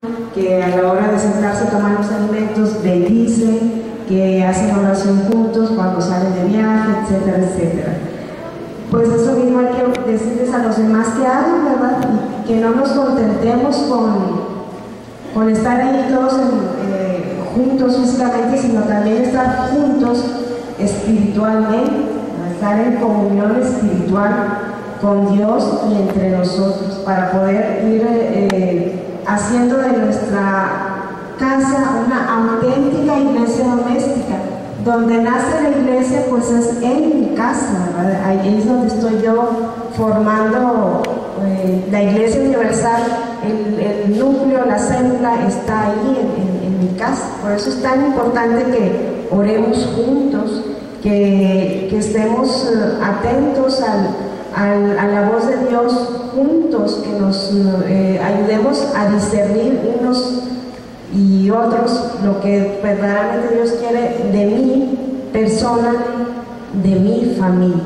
que a la hora de sentarse a tomar los alimentos bendicen, que hacen oración juntos cuando salen de viaje, etcétera, etcétera. Pues eso mismo hay que decirles a los demás que hagan, ¿verdad? Y que no nos contentemos con estar ahí todos juntos físicamente, sino también estar juntos espiritualmente, estar en comunión espiritual con Dios y entre nosotros, para poder ir haciendo de nuestra casa una auténtica iglesia doméstica. Donde nace la iglesia, pues es en mi casa, ¿verdad? Ahí es donde estoy yo formando la iglesia universal. El núcleo, la célula está ahí en mi casa. Por eso es tan importante que oremos juntos, que estemos atentos a la voz de Dios juntos, que nos ayudemos a discernir unos y otros lo que verdaderamente Dios quiere de mi persona, de mi familia.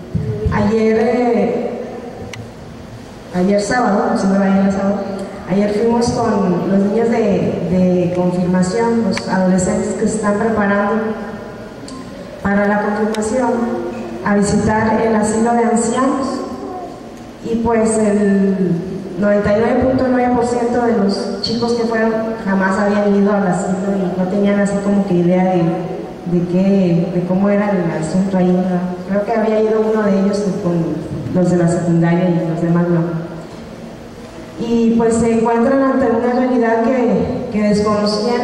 Ayer sábado, ayer fuimos con los niños de confirmación, los adolescentes que se están preparando para la confirmación, a visitar el asilo de ancianos. Y pues el 99.9% de los chicos que fueron jamás habían ido al asilo y no tenían así como que idea de cómo era el asunto ahí, ¿verdad? Creo que había ido uno de ellos con los de la secundaria y los demás no. Y pues se encuentran ante una realidad que desconocían,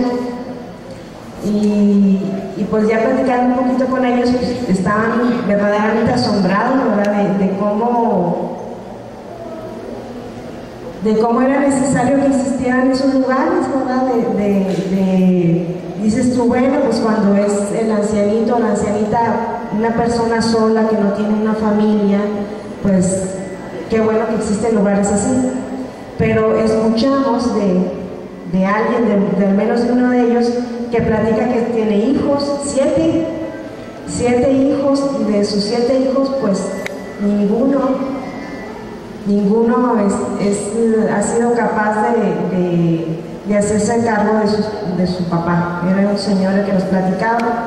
y pues ya platicando un poquito con ellos, pues estaban verdaderamente asombrados, ¿verdad? De cómo era necesario que existieran esos lugares, ¿verdad? Dices tú, bueno, pues cuando es el ancianito o la ancianita, una persona sola que no tiene una familia, pues qué bueno que existen lugares así. Pero escuchamos de alguien, de al menos de uno de ellos, que platica que tiene hijos, siete hijos, y de sus 7 hijos, pues ninguno ha sido capaz de hacerse cargo de su papá. Era un señor el que nos platicaba.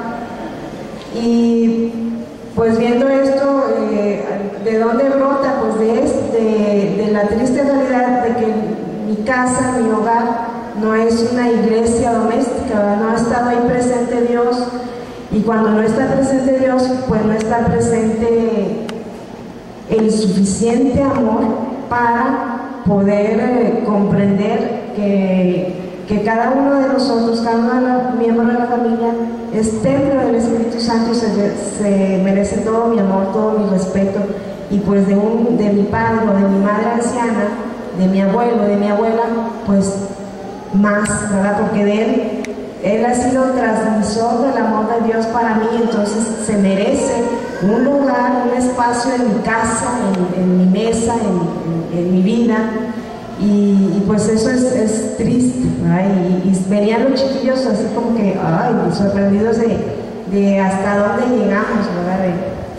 Y pues viendo esto, ¿de dónde brota? Pues de la triste realidad de que mi casa, mi hogar, no es una iglesia doméstica, ¿verdad? No ha estado ahí presente Dios, y cuando no está presente Dios, pues no está presente el suficiente amor para poder comprender que cada uno de nosotros, cada uno de los miembros de la familia, es templo del Espíritu Santo, se merece todo mi amor, todo mi respeto. Y pues de mi padre o de mi madre anciana, de mi abuelo, de mi abuela, pues más, ¿verdad? Porque de él ha sido transmisor del amor de Dios para mí, entonces se merece un lugar, un espacio en mi casa, en mi mesa, en mi vida. Y pues eso es triste, ¿verdad? Y venían los chiquillos así como que, ay, sorprendidos de hasta dónde llegamos, ¿verdad?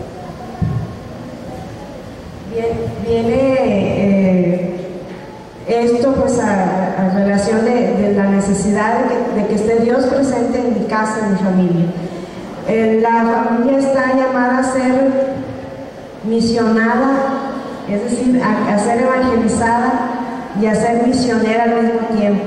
Viene esto pues a relación de la necesidad de que esté Dios presente en mi casa, en mi familia. La familia está llamada a ser misionada, es decir, a ser evangelizada y a ser misionera al mismo tiempo.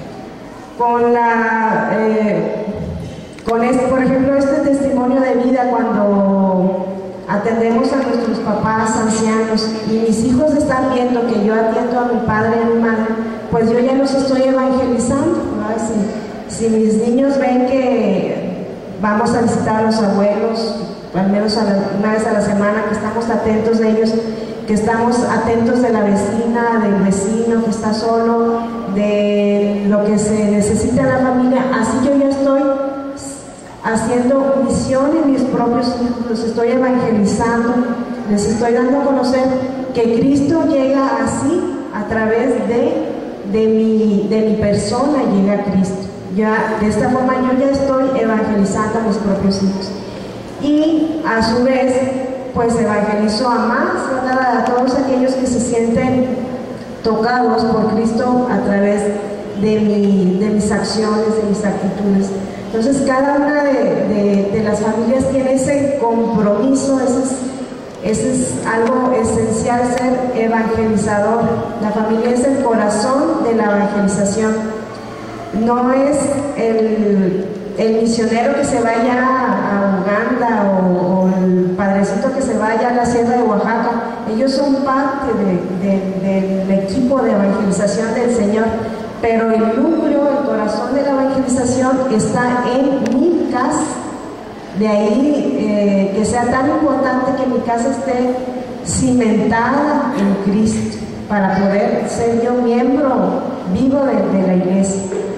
Por ejemplo, este testimonio de vida, cuando atendemos a nuestros papás ancianos y mis hijos están viendo que yo atiendo a mi padre y a mi madre, pues yo ya los estoy evangelizando, ¿verdad? Si mis niños ven que vamos a visitar a los abuelos, al menos una vez a la semana, que estamos atentos de ellos, que estamos atentos de la vecina, del vecino que está solo, de lo que se necesita en la familia, así yo ya estoy haciendo misión en mis propios hijos, los estoy evangelizando, les estoy dando a conocer que Cristo llega así, a través de mi persona llega Cristo. Ya, de esta forma yo ya estoy evangelizando a mis propios hijos. Y a su vez, pues evangelizo a más, ¿verdad? A todos aquellos que se sienten tocados por Cristo a través de mis acciones, de mis actitudes. Entonces cada una de las familias tiene ese compromiso, ese es algo esencial, ser evangelizador. La familia es el corazón de la evangelización. No es el misionero que se vaya a Uganda o el padrecito que se vaya a la sierra de Oaxaca. Ellos son parte del equipo de evangelización del Señor, pero el núcleo, el corazón de la evangelización está en mi casa. De ahí que sea tan importante que mi casa esté cimentada en Cristo para poder ser yo miembro vivo de la iglesia.